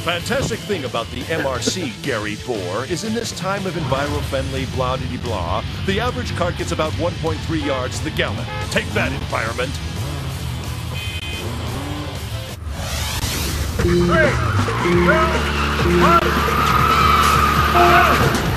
fantastic thing about the MRC, Gary Bohr, is in this time of enviro-friendly blah-de-blah, the average cart gets about 1.3 yards to the gallon. Take that, environment. 3, 2, 1.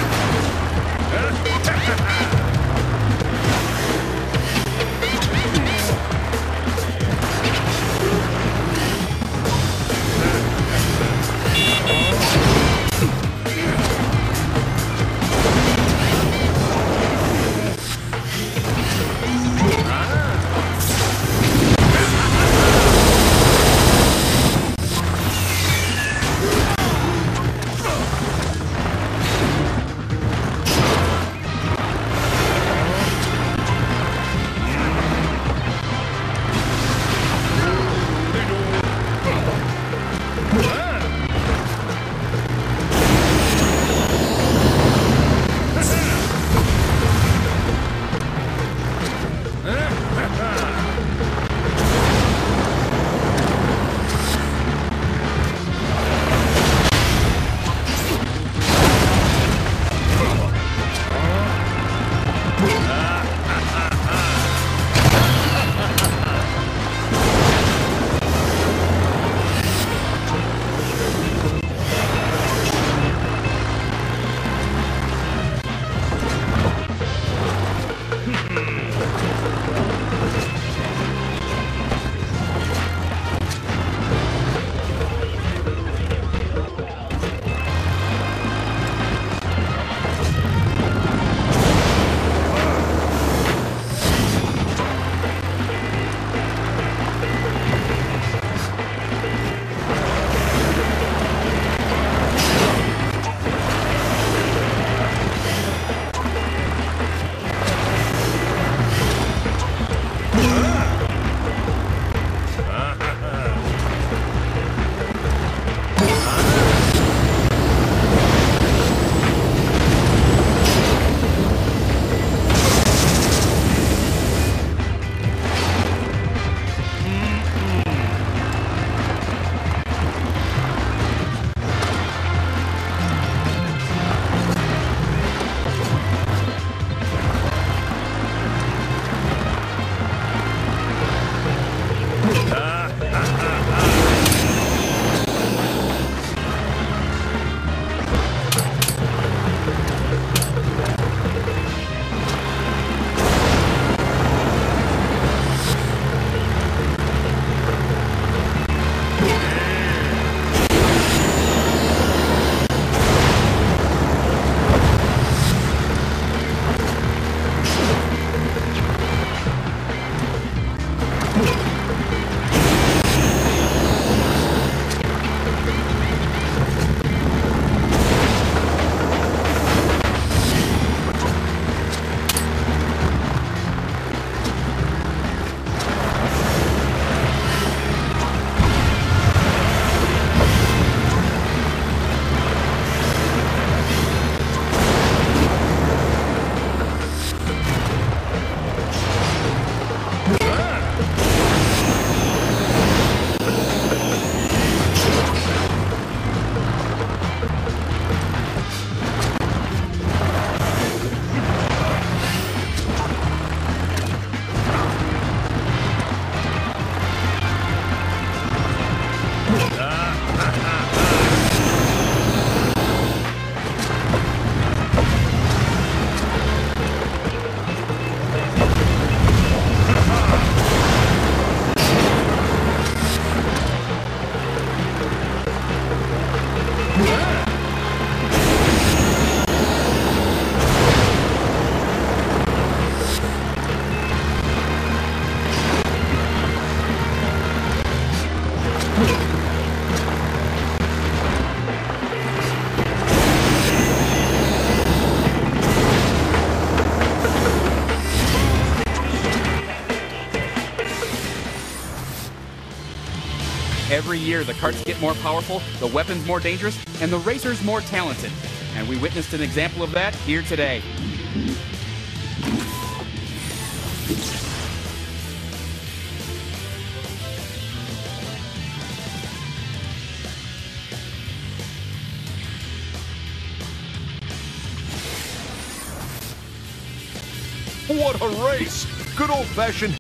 Every year, the carts get more powerful, the weapons more dangerous, and the racers more talented. And we witnessed an example of that here today. What a race! Good old-fashioned